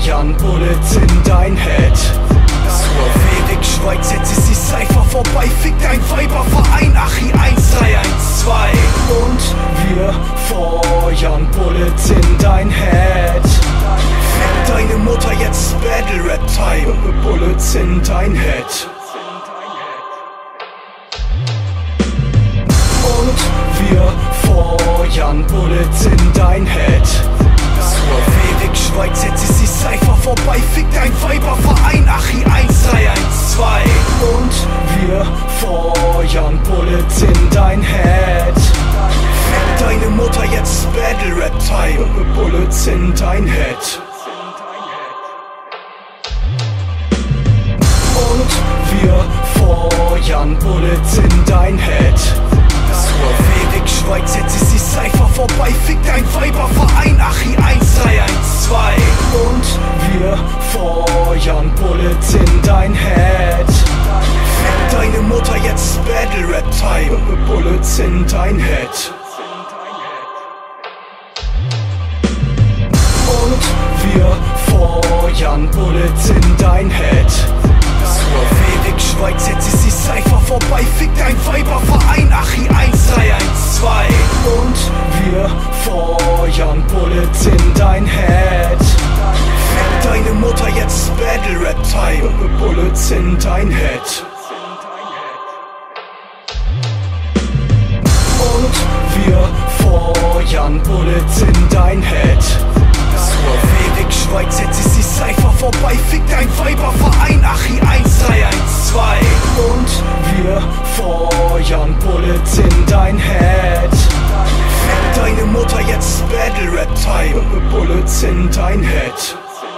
feuern Bullets in dein Head. Zur ewig Schweiz, jetzt ist die Cypher vorbei. Fick dein Weiberverein, Achi 1312. Und wir feuern Bullets in dein Head. Fick deine Mutter, jetzt Battle Rap Time. Bullets in dein Head. Und wir feuern Bullets in dein Head. Zur ewig Schweiz, jetzt ist die Cypher vorbei. Fick dein Weiberverein, Achi 1312. Und wir feuern Bullets in dein Head. Fick deine Mutter, jetzt Battle Rap Time. Bullets in dein Head. Und wir feuern Bullets in dein Head. Zur ewig Schweiz, jetzt ist die Cypher vorbei. Fick dein Weiberverein, Achi 1312. Und wir feuern Bullets in dein Head. Fick deine Mutter, jetzt Battle Rap Time. Bullets in dein Head. Und wir feuern Bullets in dein Head. Zur ewig Schweiz, jetzt ist die Cypher vorbei. Fick dein Weiberverein, Achi 1312. Und wir feuern Bullets in dein Head. Fick deine Mutter, jetzt Battle Rap Time. Bullets in dein Head. Und wir feuern Bullets in dein Head. Zur ewig Schweiz, jetzt ist die Cypher vorbei. Fick dein Weiberverein, Achi 1312. Und wir feuern Bullets in dein Head. Fick deine Mutter, jetzt Battle Rap Time. Bullets in dein Head.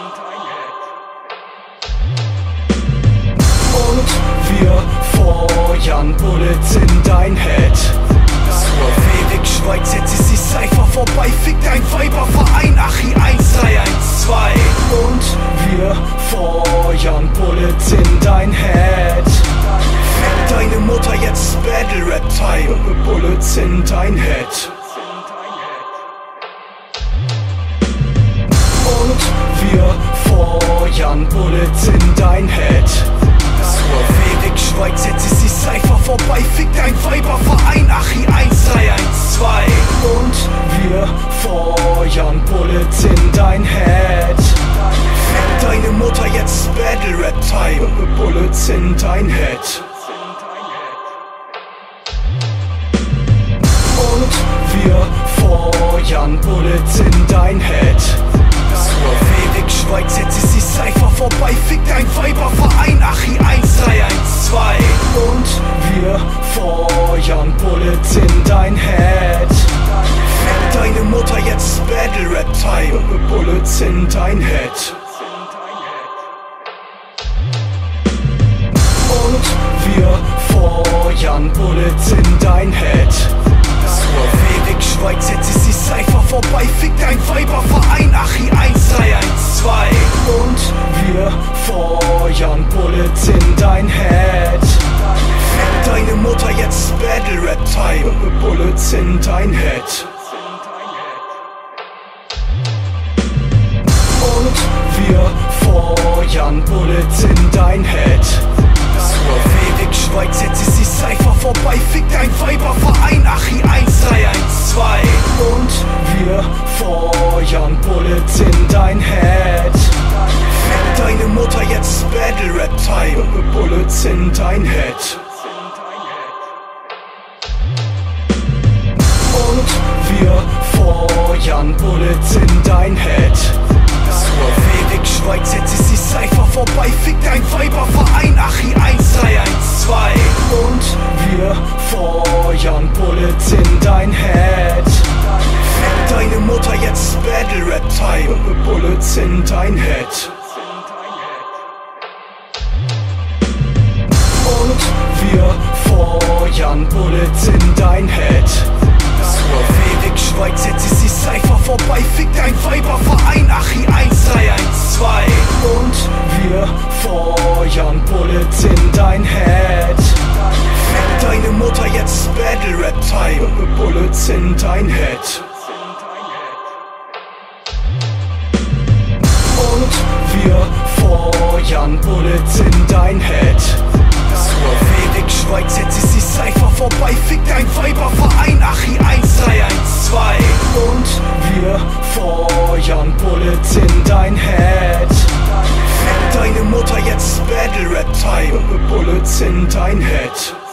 Und wir feuern Bullets in dein Head. Zur ewig Schweiz, jetzt ist die Cypher vorbei. Fick dein Weiberverein, Achi 1312. Und wir feuern Bullets in dein Head. Fick deine Mutter, jetzt Battle Rap Time. Bullets in dein Head. Und wir feuern Bullets in dein Head. Zur ewig Schweiz, jetzt ist die Cypher vorbei. Fick dein Weiberverein, Achi 1312. Und wir feuern Bullets in dein Head. Fick deine Mutter, jetzt Battle Rap Time. Bullets in dein Head. Und wir feuern Bullets in dein Head. Zur ewig Schweiz, jetzt ist die Cypher vorbei. Fick dein Weiberverein, Achi 1312. Und wir feuern Bullets in dein Head. Fick deine Mutter, jetzt Battle Rap Time. Bullets in dein Head. Und wir feuern Bullets in dein Head. Zur ewig Schweiz, jetzt ist die Cypher vorbei. Fick dein Weiberverein, Achi 1312. Und wir feuern Bullets in dein Head. Fick deine Mutter, jetzt Battle Rap Time. Bullets in dein Head. Und wir feuern Bullets in dein Head. Zur ewig Schweiz, jetzt ist die Cypher vorbei. Fick dein Weiberverein, Achi 1312. Und wir feuern Bullets in dein Head. Fick deine Mutter, jetzt Battle Rap Time. Bullets in dein Head. Und wir feuern Bullets in dein Head. Zur ewig Schweiz, jetzt ist die Cypher vorbei. Fick dein Weiberverein, Achi 1312. Und wir feuern Bullets in dein Head. Fick deine Mutter, jetzt Battle Rap Time. Bullets in dein Head. Und wir feuern Bullets in dein Head. Zur ewig Schweiz, jetzt ist die Cypher vorbei. Fick dein Weiberverein, Achi 1312. Und wir feuern Bullets in dein Head. Fick deine Mutter, jetzt Battle Rap Time. Bullets in dein Head. Und wir feuern Bullets in dein Head. Zur Fähig Schweiz, jetzt ist die Cypher vorbei. Fick dein Weiberverein, Achi 1312. Und wir feuern Bullets in dein Head. Fick deine Mutter, jetzt ist Battle Rap Time. Bullets in dein Head.